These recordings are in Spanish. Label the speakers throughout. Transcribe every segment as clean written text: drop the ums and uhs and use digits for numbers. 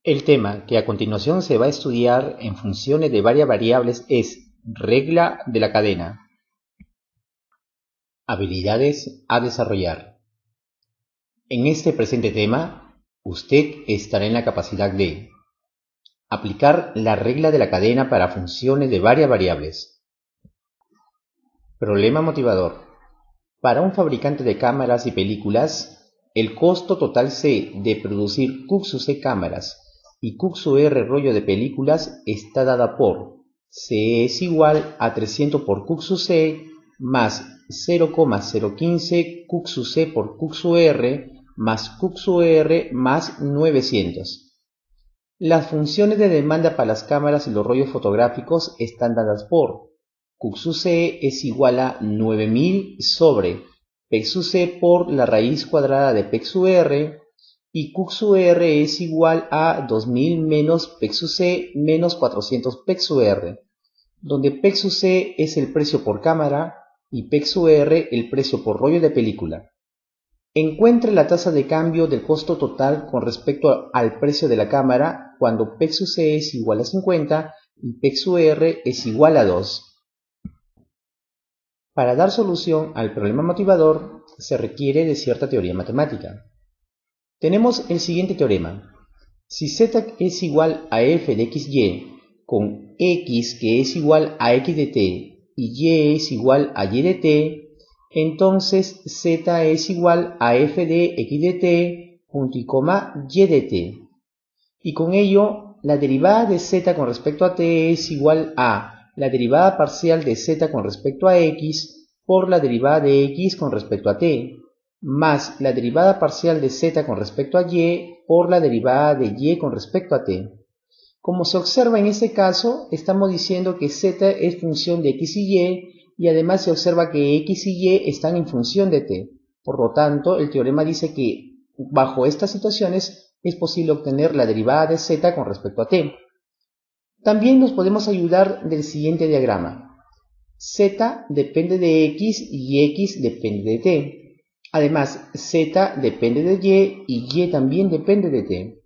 Speaker 1: El tema que a continuación se va a estudiar en funciones de varias variables es regla de la cadena. Habilidades a desarrollar. En este presente tema, usted estará en la capacidad de aplicar la regla de la cadena para funciones de varias variables. Problema motivador. Para un fabricante de cámaras y películas, el costo total C de producir QXC cámaras y QXR rollo de películas está dada por C es igual a 300 por QXC más 0,015 QXC por QXR más QXR más 900. Las funciones de demanda para las cámaras y los rollos fotográficos están dadas por QXC es igual a 9000 sobre PXUC por la raíz cuadrada de PXUR y QXUR es igual a 2000 menos PXUC menos 400 PXUR, donde PXUC es el precio por cámara y PXUR el precio por rollo de película. Encuentre la tasa de cambio del costo total con respecto al precio de la cámara cuando PXUC es igual a 50 y PXUR es igual a 2. Para dar solución al problema motivador se requiere de cierta teoría matemática. Tenemos el siguiente teorema. Si z es igual a f de xy con x que es igual a x de t y y es igual a y de t, entonces z es igual a f de x de t punto y coma y de t. Y con ello la derivada de z con respecto a t es igual a la derivada parcial de z con respecto a x por la derivada de x con respecto a t, más la derivada parcial de z con respecto a y por la derivada de y con respecto a t. Como se observa en este caso, estamos diciendo que z es función de x y además se observa que x y y están en función de t. Por lo tanto, el teorema dice que bajo estas situaciones es posible obtener la derivada de z con respecto a t. También nos podemos ayudar del siguiente diagrama. Z depende de x y x depende de t. Además, z depende de y y también depende de t.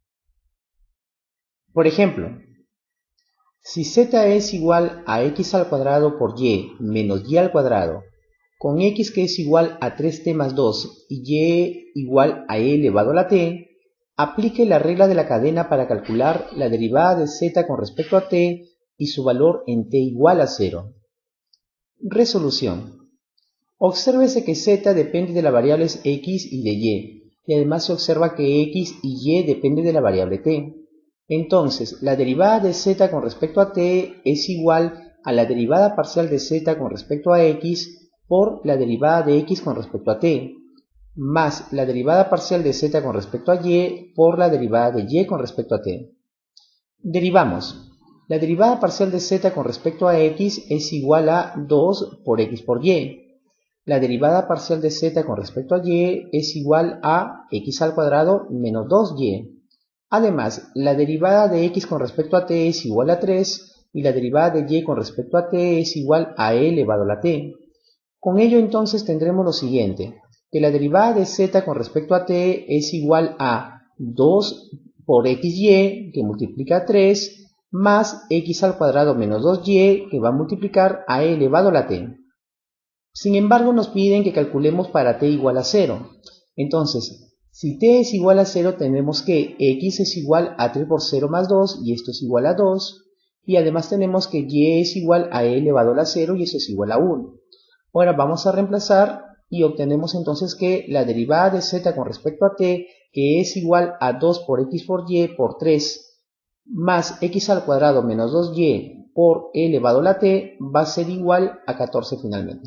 Speaker 1: Por ejemplo, si z es igual a x al cuadrado por y menos y al cuadrado, con x que es igual a 3t más 2 y y igual a e elevado a la t, aplique la regla de la cadena para calcular la derivada de z con respecto a t y su valor en t igual a 0. Resolución. Obsérvese que z depende de las variables x y de y además se observa que x y y depende de la variable t. Entonces, la derivada de z con respecto a t es igual a la derivada parcial de z con respecto a x por la derivada de x con respecto a t, más la derivada parcial de z con respecto a y por la derivada de y con respecto a t. Derivamos. La derivada parcial de z con respecto a x es igual a 2 por x por y. La derivada parcial de z con respecto a y es igual a x al cuadrado menos 2y. Además, la derivada de x con respecto a t es igual a 3 y la derivada de y con respecto a t es igual a e elevado a la t. Con ello entonces tendremos lo siguiente, que la derivada de z con respecto a t es igual a 2 por xy que multiplica a 3 más x al cuadrado menos 2y que va a multiplicar a e elevado a la t. Sin embargo, nos piden que calculemos para t igual a 0. Entonces, si t es igual a 0, tenemos que x es igual a 3 por 0 más 2, y esto es igual a 2. Y además tenemos que y es igual a e elevado a la 0, y eso es igual a 1. Ahora vamos a reemplazar y obtenemos entonces que la derivada de z con respecto a t, que es igual a 2 por x por y por 3, más x al cuadrado menos 2y por e elevado a la t, va a ser igual a 14 finalmente.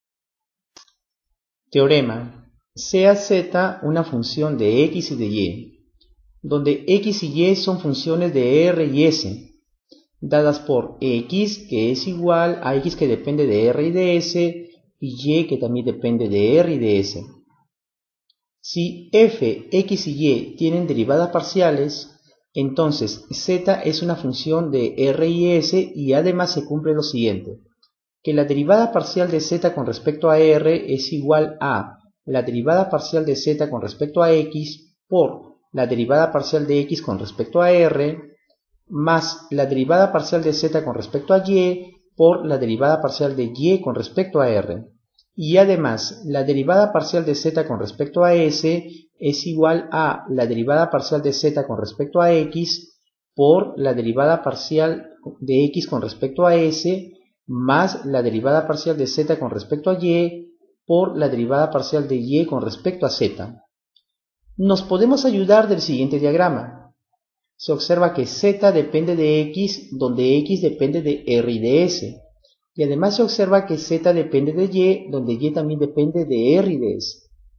Speaker 1: Teorema. Sea z una función de x y de y, donde x y y son funciones de r y s, dadas por x que es igual a x que depende de r y de s, y y que también depende de r y de s. Si f, x y y tienen derivadas parciales, entonces z es una función de r y s y además se cumple lo siguiente, que la derivada parcial de z con respecto a r es igual a la derivada parcial de z con respecto a x por la derivada parcial de x con respecto a r, más la derivada parcial de z con respecto a y por la derivada parcial de y con respecto a r. Y además, la derivada parcial de z con respecto a s es igual a la derivada parcial de z con respecto a x por la derivada parcial de x con respecto a s más la derivada parcial de z con respecto a y por la derivada parcial de y con respecto a z. Nos podemos ayudar del siguiente diagrama. Se observa que z depende de x, donde x depende de r y de s. Y además se observa que z depende de y, donde y también depende de r y de s.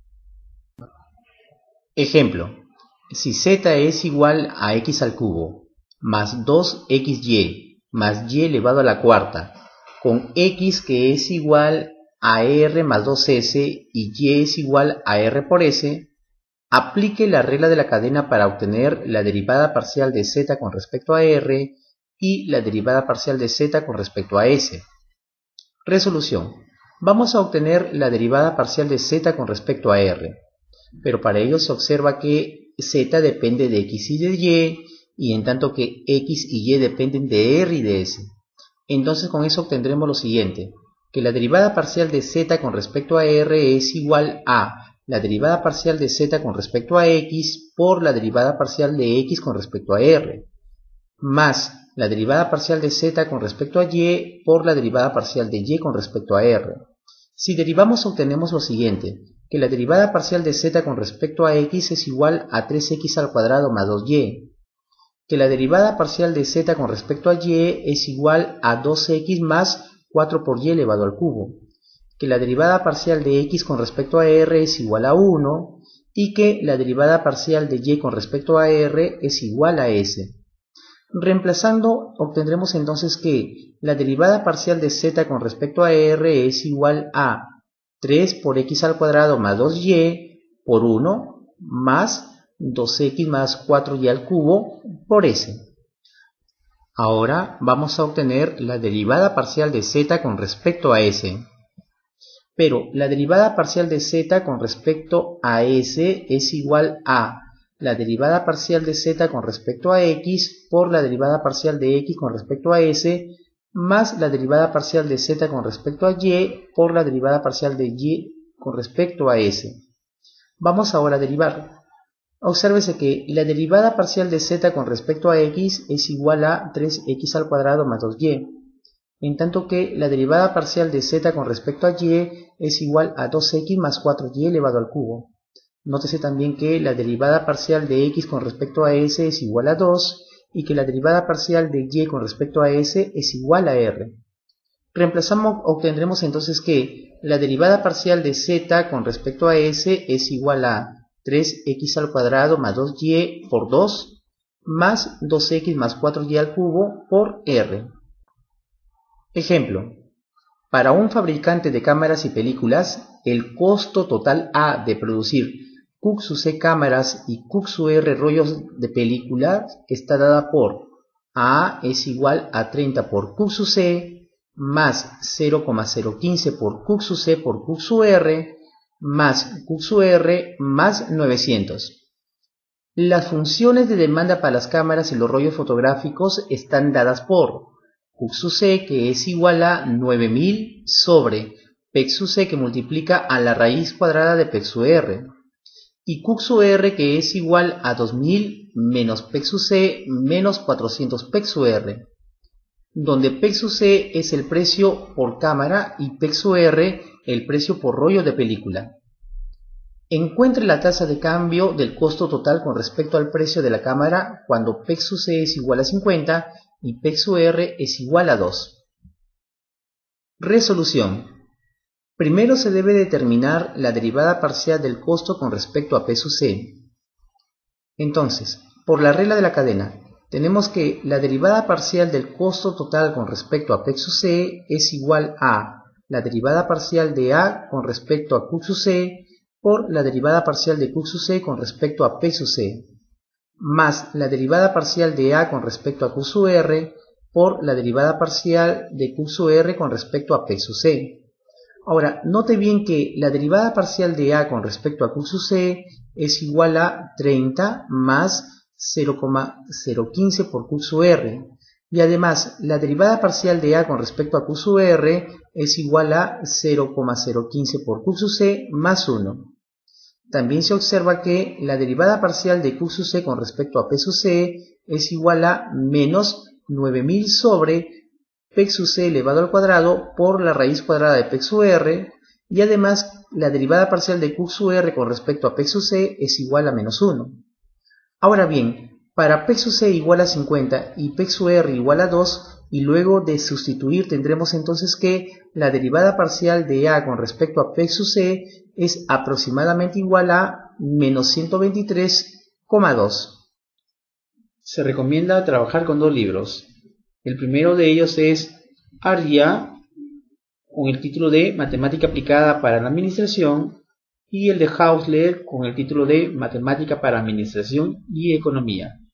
Speaker 1: Ejemplo, si z es igual a x al cubo, más 2xy, más y elevado a la cuarta, con x que es igual a r más 2s y y es igual a r por s, aplique la regla de la cadena para obtener la derivada parcial de z con respecto a r y la derivada parcial de z con respecto a s. Resolución. Vamos a obtener la derivada parcial de z con respecto a r, pero para ello se observa que z depende de x y de y en tanto que x y y dependen de r y de s. Entonces con eso obtendremos lo siguiente, que la derivada parcial de z con respecto a r es igual a la derivada parcial de z con respecto a x por la derivada parcial de x con respecto a r, más la derivada parcial de z con respecto a y por la derivada parcial de y con respecto a r. Si derivamos obtenemos lo siguiente, que la derivada parcial de z con respecto a x es igual a 3x al cuadrado más 2y, que la derivada parcial de z con respecto a y es igual a 2x más 4 por y elevado al cubo, que la derivada parcial de x con respecto a r es igual a 1 y que la derivada parcial de y con respecto a r es igual a s. Reemplazando obtendremos entonces que la derivada parcial de z con respecto a r es igual a 3 por x al cuadrado más 2y por 1 más 2x más 4y al cubo por s. Ahora vamos a obtener la derivada parcial de z con respecto a s. Pero la derivada parcial de z con respecto a s es igual a la derivada parcial de z con respecto a x por la derivada parcial de x con respecto a s más la derivada parcial de z con respecto a y por la derivada parcial de y con respecto a s. Vamos ahora a derivar. Obsérvese que la derivada parcial de z con respecto a x es igual a 3x al cuadrado más 2y, en tanto que la derivada parcial de z con respecto a y es igual a 2x más 4y elevado al cubo. Nótese también que la derivada parcial de x con respecto a s es igual a 2 y que la derivada parcial de y con respecto a s es igual a r. Reemplazamos, obtendremos entonces que la derivada parcial de z con respecto a s es igual a 3x al cuadrado más 2y por 2 más 2x más 4y al cubo por r. Ejemplo. Para un fabricante de cámaras y películas, el costo total A de producir QC cámaras y QR rollos de película está dada por A es igual a 30 por QC más 0,015 por QC por QR más QR más 900. Las funciones de demanda para las cámaras y los rollos fotográficos están dadas por QC, que es igual a 9000 sobre PXUC, que multiplica a la raíz cuadrada de PXUR, y QR, que es igual a 2000 menos PXUC menos 400 PXUR, donde PXUC es el precio por cámara y PXUR el precio por rollo de película. Encuentre la tasa de cambio del costo total con respecto al precio de la cámara cuando PXUC es igual a 50 y PXUR es igual a 2. Resolución. Primero se debe determinar la derivada parcial del costo con respecto a PXUC. Entonces, por la regla de la cadena, tenemos que la derivada parcial del costo total con respecto a PXUC es igual a la derivada parcial de A con respecto a QXUC por la derivada parcial de QXUC con respecto a PXUC, más la derivada parcial de A con respecto a QR por la derivada parcial de QR con respecto a PXUC. Ahora, note bien que la derivada parcial de A con respecto a QC es igual a 30 más 0,015 por Q sub R. Y además, la derivada parcial de A con respecto a Q sub R es igual a 0,015 por Q sub C más 1. También se observa que la derivada parcial de Q sub C con respecto a P sub C es igual a menos 9000 sobre P sub C elevado al cuadrado por la raíz cuadrada de P sub R, y además la derivada parcial de Q sub R con respecto a P sub C es igual a menos 1. Ahora bien, para P sub C igual a 50 y P sub R igual a 2, y luego de sustituir tendremos entonces que la derivada parcial de A con respecto a P sub C es aproximadamente igual a menos 123,2. Se recomienda trabajar con dos libros. El primero de ellos es Arya, con el título de Matemática aplicada para la administración, y el de Hausler con el título de Matemática para Administración y Economía.